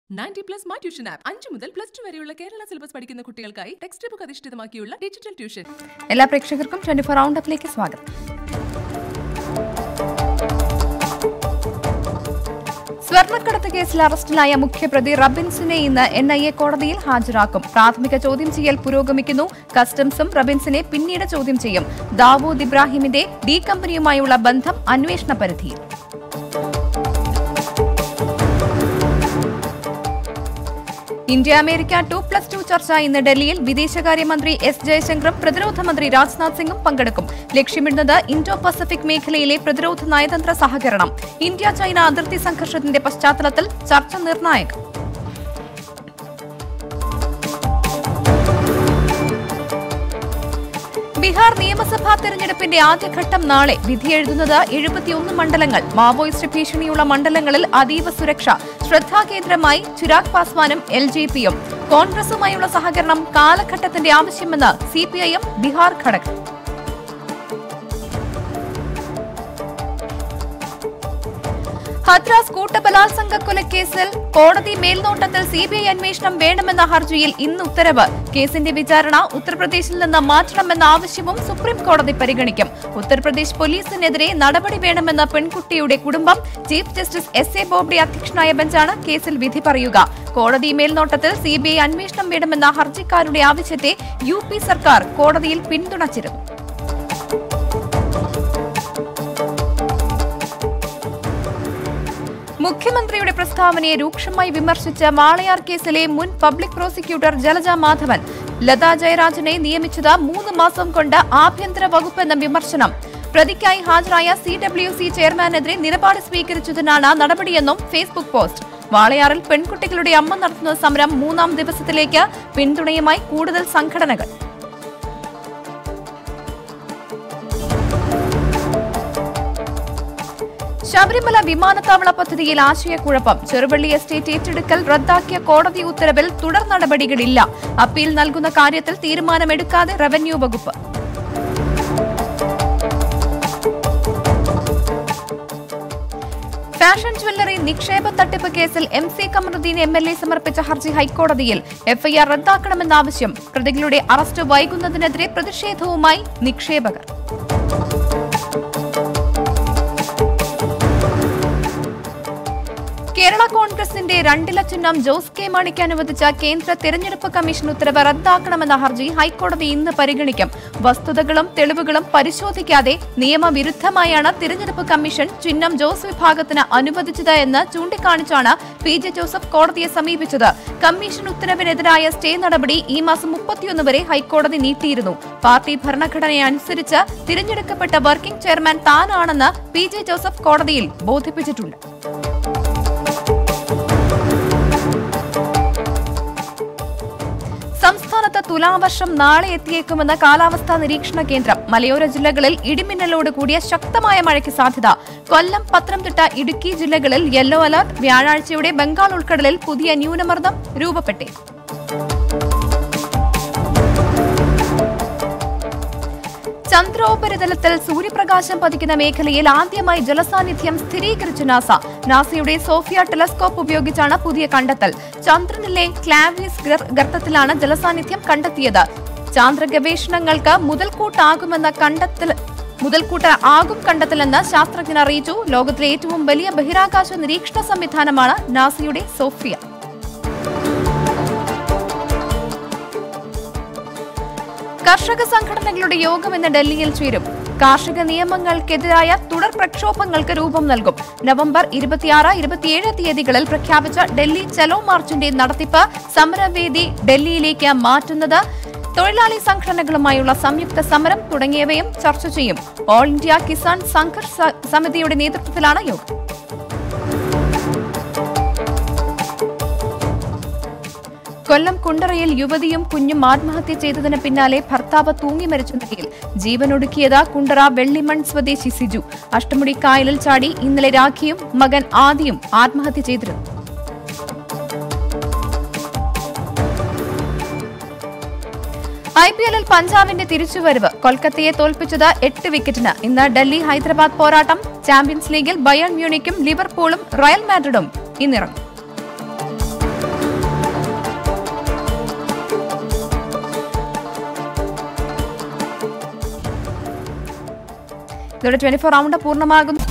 90+ my tuition app 5 മുതൽ +2 വരെയുള്ള Kerala syllabus പഠിക്കുന്ന കുട്ടികൾക്കായി ടെക്സ്റ്റ് ബുക്ക് അധിഷ്ഠിതമാക്കിയുള്ള ഡിജിറ്റൽ ട്യൂഷൻ. എല്ലാ പ്രേക്ഷകർക്കും 24 റൗണ്ടപ്പിലേക്ക് സ്വാഗതം. സ്വർണ്ണക്കടത്ത് കേസിൽ അറസ്റ്റിലായ മുഖ്യപ്രതി റബിൻസിനെ ഇന്ന് NIA കോടതിയിൽ ഹാജരാക്കും. പ്രാഥമിക ചോദ്യം ചെയ്യൽ പുരോഗമിക്കുന്നു. കസ്റ്റംസും റബിൻസിനെ പിന്നീട് ചോദ്യം ചെയ്യും. ദാവൂദ് ഇബ്രാഹിമിന്റെ ഡി കമ്പനിയുമായുള്ള ബന്ധം അന്വേഷണ പരിധിയിൽ. ഇന്ത്യ അമേരിക്ക 2+2 ചർച്ച ഇന്ന് ഡൽഹിയിൽ. വിദേശകാര്യമന്ത്രി S ജയശങ്കറും പ്രതിരോധ മന്ത്രി രാജ്നാഥ് സിംഗും പങ്കെടുക്കും. ലക്ഷ്യമിടുന്നത് ഇൻഡോ പസഫിക് മേഖലയിലെ പ്രതിരോധ നയതന്ത്ര സഹകരണം. ഇന്ത്യ ചൈന അതിർത്തി സംഘർഷത്തിന്റെ പശ്ചാത്തലത്തിൽ ചർച്ച നിർണായകം. ബീഹാർ നിയമസഭാ തെരഞ്ഞെടുപ്പിന്റെ ആദ്യഘട്ടം നാളെ. വിധിയെഴുതുന്നത് 71 മണ്ഡലങ്ങൾ. മാവോയിസ്റ്റ് ഭീഷണിയുള്ള മണ്ഡലങ്ങളിൽ അതീവ സുരക്ഷ. ശ്രദ്ധാകേന്ദ്രമായി ചിരാഗ് പാസ്വാനും LJPയും. കോൺഗ്രസുമായുള്ള സഹകരണം കാലഘട്ടത്തിന്റെ ആവശ്യമെന്ന് CPIM ബീഹാർ ഘടകം. ഹത്രാസ് കൂട്ടബലാത്സംഗ കൊലക്കേസിൽ കോടതി മേൽനോട്ടത്തിൽ CBI അന്വേഷണം വേണമെന്ന ഹർജിയിൽ ഇന്ന് ഉത്തരവ്. കേസിന്റെ വിചാരണ ഉത്തർപ്രദേശിൽ നിന്ന് മാറ്റണമെന്ന ആവശ്യവും സുപ്രീം കോടതി പരിഗണിക്കും. ഉത്തർപ്രദേശ് പോലീസിനെതിരെ നടപടി വേണമെന്ന പെൺകുട്ടിയുടെ കുടുംബം. ചീഫ് ജസ്റ്റിസ് SA ബോബ്ഡെ അധ്യക്ഷനായ ബെഞ്ചാണ് കേസിൽ വിധി പറയുക. കോടതി മേൽനോട്ടത്തിൽ CBI അന്വേഷണം വേണമെന്ന ഹർജിക്കാരുടെ ആവശ്യത്തെ UP സർക്കാർ കോടതിയിൽ പിന്തുണച്ചിരുന്നു. മുഖ്യമന്ത്രിയുടെ പ്രസ്താവനയെ രൂക്ഷമായി വിമർശിച്ച വാളയാർ കേസിലെ മുൻ പബ്ലിക് പ്രോസിക്യൂട്ടർ ജലജ മാധവൻ. ലതാ ജയരാജനെ നിയമിച്ചത് 3 മാസം കൊണ്ട് ആഭ്യന്തര വകുപ്പ് എന്ന വിമർശനം. പ്രതിക്കായി ഹാജരായ CWC ചെയർമാനെതിരെ നിലപാട് സ്വീകരിച്ചതിനാണ് നടപടിയെന്നും ഫേസ്ബുക്ക് പോസ്റ്റ്. വാളയാറിൽ പെൺകുട്ടികളുടെ അമ്മ നടത്തുന്ന സമരം 3ാം ദിവസത്തിലേക്ക്. പിന്തുണയുമായി കൂടുതൽ സംഘടനകൾ. ശബരിമല വിമാനത്താവള പദ്ധതിയിൽ ആശയക്കുഴപ്പം. ചെറുവള്ളി എസ്റ്റേറ്റ് ഏറ്റെടുക്കൽ റദ്ദാക്കിയ കോടതി ഉത്തരവിൽ തുടർ നടപടികളില്ല. അപ്പീൽ നൽകുന്ന കാര്യത്തിൽ തീരുമാനമെടുക്കാതെ റവന്യൂ വകുപ്പ്. ഫാഷൻ ജ്വല്ലറി നിക്ഷേപ തട്ടിപ്പ് കേസിൽ MC കമറുദ്ദീൻ MLA സമർപ്പിച്ച ഹർജി ഹൈക്കോടതിയിൽ. FIR റദ്ദാക്കണമെന്ന ആവശ്യം. പ്രതികളുടെ അറസ്റ്റ് വൈകുന്നതിനെതിരെ പ്രതിഷേധവുമായി നിക്ഷേപകർ. കേരള കോൺഗ്രസിന്റെ 2 ചിഹ്നം ജോസ് കെ മാണിക്ക് അനുവദിച്ച കേന്ദ്ര തെരഞ്ഞെടുപ്പ് കമ്മീഷൻ ഉത്തരവ് റദ്ദാക്കണമെന്ന ഹർജി ഹൈക്കോടതി ഇന്ന് പരിഗണിക്കും. വസ്തുതകളും തെളിവുകളും പരിശോധിക്കാതെ നിയമവിരുദ്ധമായാണ് തെരഞ്ഞെടുപ്പ് കമ്മീഷൻ ചിഹ്നം ജോസ് വിഭാഗത്തിന് അനുവദിച്ചത് എന്ന് ചൂണ്ടിക്കാണിച്ചാണ് PJ ജോസഫ് കോടതിയെ സമീപിച്ചത്. കമ്മീഷൻ ഉത്തരവിനെതിരായ സ്റ്റേ നടപടി ഈ മാസം 31 വരെ ഹൈക്കോടതി നീട്ടിയിരുന്നു. പാർട്ടി ഭരണഘടനയനുസരിച്ച് തിരഞ്ഞെടുക്കപ്പെട്ട വർക്കിംഗ് ചെയർമാൻ താനാണെന്ന് PJ ജോസഫ് കോടതിയിൽ ബോധിപ്പിച്ചിട്ടുണ്ട്. സംസ്ഥാനത്ത് തുലാവർഷം നാളെ എത്തിയേക്കുമെന്ന് കാലാവസ്ഥാ നിരീക്ഷണ കേന്ദ്രം. മലയോര ജില്ലകളിൽ ഇടിമിന്നലോട് കൂടിയ ശക്തമായ മഴയ്ക്ക് സാധ്യത. കൊല്ലം, പത്തനംതിട്ട, ഇടുക്കി ജില്ലകളിൽ യെല്ലോ അലർട്ട്. വ്യാഴാഴ്ചയോടെ ബംഗാൾ ഉൾക്കടലിൽ പുതിയ ന്യൂനമർദ്ദം രൂപപ്പെട്ടേ. ചന്ദ്രോപരിതലത്തിൽ സൂര്യപ്രകാശം പതിക്കുന്ന മേഖലയിൽ ആദ്യമായി ജലസാന്നിധ്യം സ്ഥിരീകരിച്ചു നാസ. നാസയുടെ സോഫിയ ടെലസ്കോപ്പ് ഉപയോഗിച്ചാണ് പുതിയ കണ്ടെത്തൽ. ചന്ദ്രനിലെ ക്ലാവിസ് ഗർത്തത്തിലാണ് ജലസാന്നിധ്യം കണ്ടെത്തിയത്. ചാന്ദ്ര ഗവേഷണങ്ങൾക്ക് മുതൽക്കൂട്ടാകും കണ്ടെത്തലെന്ന് ശാസ്ത്രജ്ഞർ അറിയിച്ചു. ലോകത്തിലെ ഏറ്റവും വലിയ ബഹിരാകാശ നിരീക്ഷണ സംവിധാനമാണ് നാസയുടെ സോഫിയ. കർഷക സംഘടനകളുടെ യോഗം ഇന്ന് ഡൽഹിയിൽ ചേരും. കാർഷിക നിയമങ്ങൾക്കെതിരായ തുടർ പ്രക്ഷോഭങ്ങൾക്ക് രൂപം നൽകും. നവംബർ 26, 27 തീയതികളിൽ പ്രഖ്യാപിച്ച ഡൽഹി ചലോ മാർച്ചിന്റെ നടത്തിപ്പ് സമരവേദി ഡൽഹിയിലേക്ക് മാറ്റുന്നത്, തൊഴിലാളി സംഘടനകളുമായുള്ള സംയുക്ത സമരം തുടങ്ങിയവയും ചർച്ച ചെയ്യും. ഓൾ ഇന്ത്യ കിസാൻ സംഘർഷ് സമിതിയുടെ നേതൃത്വത്തിലാണ് യോഗം. കൊല്ലം കുണ്ടറയിൽ യുവതിയും കുഞ്ഞും ആത്മഹത്യ ചെയ്തതിന് പിന്നാലെ ഭർത്താവ് തൂങ്ങി മരിച്ച നിലയിൽ. ജീവനൊടുക്കിയത് കുണ്ടറ വെള്ളിമൺ സ്വദേശി സിജു. അഷ്ടമുടി കായലിൽ ചാടി ഇന്നലെ രാഖിയും മകൻ ആദിയും ആത്മഹത്യ ചെയ്തിരുന്നു. IPL പഞ്ചാബിന്റെ തിരിച്ചുവരവ്. കൊൽക്കത്തയെ തോൽപ്പിച്ചത് 8 വിക്കറ്റിന്. ഇന്ന് ഡൽഹി ഹൈദരാബാദ് പോരാട്ടം. ചാമ്പ്യൻസ് ലീഗിൽ ബയേൺ മ്യൂണിക്കും ലിവർപൂളും റയൽ മാഡ്രിഡും ഇന്നിറങ്ങും. ഇതോടെ 24 റൗണ്ട് പൂർണ്ണമാകുന്നു.